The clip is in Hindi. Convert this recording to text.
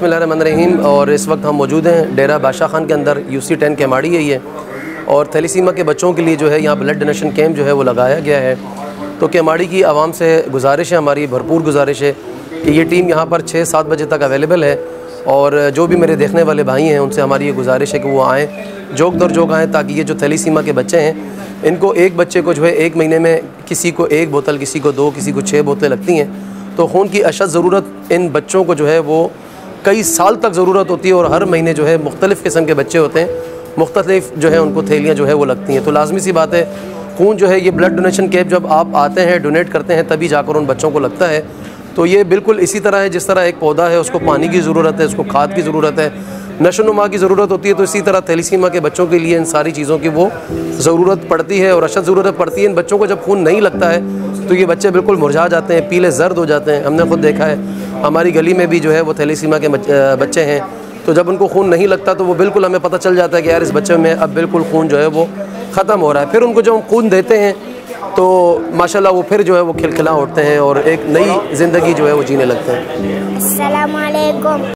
बिस्मिल्लाहिर्रहमानिर्रहीम। और इस वक्त हम मौजूद हैं डेरा बादशाह खान के अंदर, UC 10 केमाड़ी है ये, और थैलीसीमा के बच्चों के लिए जो है यहाँ ब्लड डोनेशन कैंप जो है वो लगाया गया है। तो केमाड़ी की आवाम से गुजारिश है, हमारी भरपूर गुजारिश है कि ये टीम यहाँ पर 6-7 बजे तक अवेलेबल है, और जो भी मेरे देखने वाले भाई हैं उनसे हमारी ये गुजारिश है कि वो आएँ, जोक दर जोक आएँ, ताकि ये जो थैलीसीमा के बच्चे हैं इनको एक बच्चे को जो है 1 महीने में किसी को 1 बोतल, किसी को 2, किसी को 6 बोतलें लगती हैं। तो खून की अशद ज़रूरत इन बच्चों को जो है वो कई साल तक ज़रूरत होती है, और हर महीने जो है मुख्तलिफ़ किस्म के बच्चे होते हैं, मुख्तलिफ़ जो है उनको थैलियाँ जो है वो लगती हैं। तो लाजमी सी बात है, खून जो है ये ब्लड डोनेशन कैंप जब आप आते हैं, डोनेट करते हैं, तभी जाकर उन बच्चों को लगता है। तो ये बिल्कुल इसी तरह है जिस तरह एक पौधा है, उसको पानी की ज़रूरत है, उसको खाद की ज़रूरत है, नशोनुमा की ज़रूरत होती है। तो इसी तरह थैलीसीमा के बच्चों के लिए इन सारी चीज़ों की वो ज़रूरत पड़ती है, और अशद ज़रूरत पड़ती है। इन बच्चों को जब खून नहीं लगता है तो ये बच्चे बिल्कुल मुरझा जाते हैं, पीले जर्द हो जाते हैं। हमने खुद देखा है, हमारी गली में भी जो है वो थैलीसीमा के बच्चे हैं। तो जब उनको खून नहीं लगता तो वो बिल्कुल हमें पता चल जाता है कि यार इस बच्चे में अब बिल्कुल खून जो है वो ख़त्म हो रहा है। फिर उनको जब हम खून देते हैं तो माशाल्लाह वो फिर जो है वो खिलखिला उठते हैं और एक नई ज़िंदगी जो है वो जीने लगते हैं। अस्सलाम वालेकुम।